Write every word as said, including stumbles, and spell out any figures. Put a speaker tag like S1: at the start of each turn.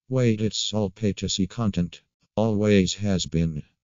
S1: Wait, it's all pay to see content. Always has been.